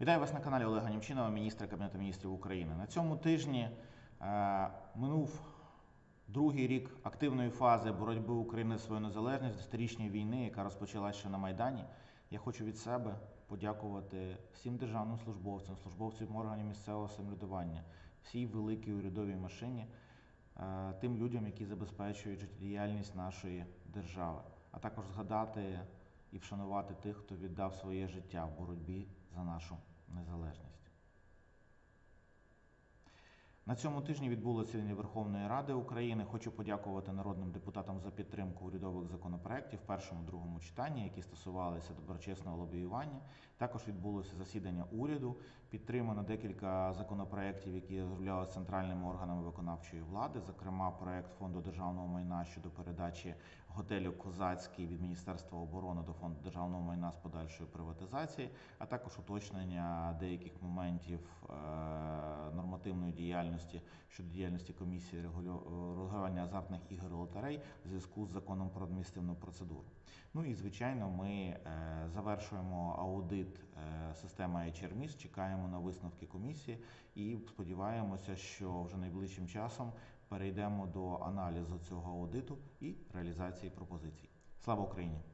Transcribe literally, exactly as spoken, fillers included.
Вітаю вас на каналі Олега Німчинова, міністра Кабінету міністрів України. На цьому тижні е, минув другий рік активної фази боротьби України за свою незалежність, десятирічної війни, яка розпочалася ще на Майдані. Я хочу від себе подякувати всім державним службовцям, службовцям органів місцевого самоврядування, всій великій урядовій машині, е, тим людям, які забезпечують життєдіяльність нашої держави, а також згадати і вшанувати тих, хто віддав своє життя в боротьбі за нашу незалежність. На цьому тижні відбулося засідання Верховної Ради України. Хочу подякувати народним депутатам за підтримку урядових законопроєктів в першому, другому читанні, які стосувалися доброчесного лобіювання. Також відбулося засідання уряду, підтримано декілька законопроєктів, які розроблялися центральними органами виконавчої влади, зокрема проєкт Фонду державного майна щодо передачі готелю «Козацький» від Міністерства оборони до Фонду державного майна з подальшої приватизації, а також уточнення деяких моментів е нормативної діяльності щодо діяльності комісії регулювання азартних ігор і лотерей в зв'язку з законом про адміністративну процедуру. Ну і, звичайно, ми е завершуємо аудит е системи ейч ар міс, чекаємо на висновки комісії і сподіваємося, що вже найближчим часом перейдемо до аналізу цього аудиту і реалізації пропозицій. Слава Україні!